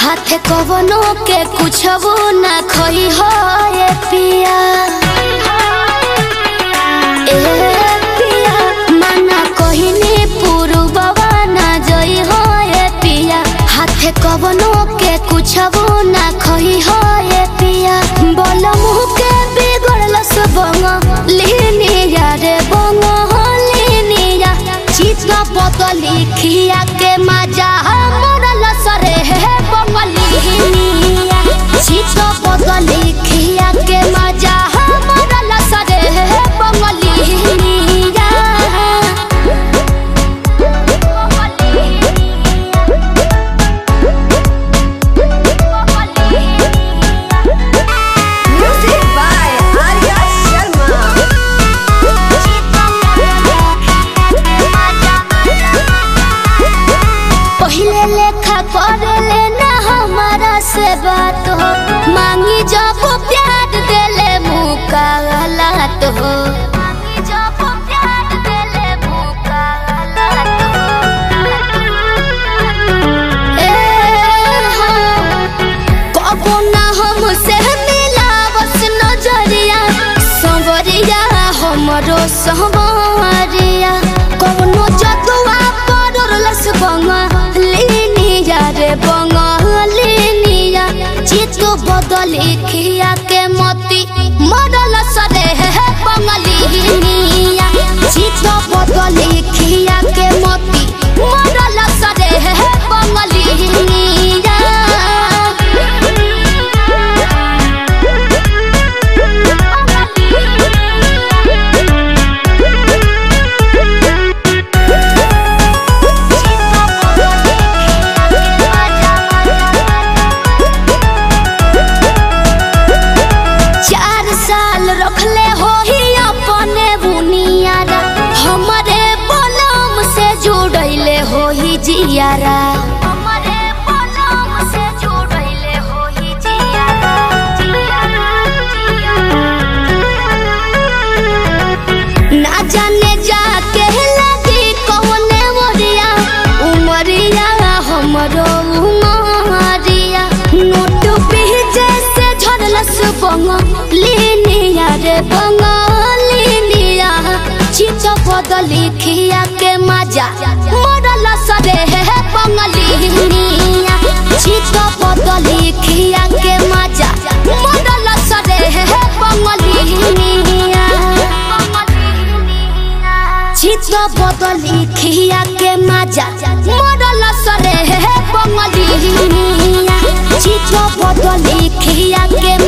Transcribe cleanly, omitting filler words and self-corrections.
हाथे कवनो के कुछ वो ना खोई हो ये पिया मना कोहिनी पुरुबवा ना जई हो ये पिया हाथे कवनो के कुछ वो ना खोई हो ये पिया बोल मुह के बिगड़ल सबंग लिनिया रे बंग लिनिया चित बदली खिया के मजा मरल सरे है बंगलिनिया चित बदली खिया के मजा मरल सरे है बंगलिनिया Music by Arya Sharma. पहिले लेखा करे लेना हमारा से बात हो मांगी जब प्यार देले मुका गलत हो कबो ना हमसे मिलावस नजरिया संवरिया हमरो संवरिया कौनो जदुआ पड़लस बंगलिनिया रे बंगलिनिया चित बदली खिया के मोती मरल सरे है बंगलिनिया चित बदली खिया के मोती मरल सरे है बंगलिनिया रखले हो ही अपने बुनियारा हमारे बलम से जुड़ैले हो ही जियारा हमारे बलम से जुड़ैले हो ही जियारा ना जाने जाके लगी कौने मोरिया उमरिया हमरो उमरिया नोट पीछे से झरलस बंगलिनिया रे बंगलिनिया चित बदली खिया के मजा मरल सरे है बंगलिनिया चित बदली खिया के मजा मरल सरे है बंगलिनिया चित बदली खिया के मजा मरल सरे है बंगलिनिया चित बदली खिया के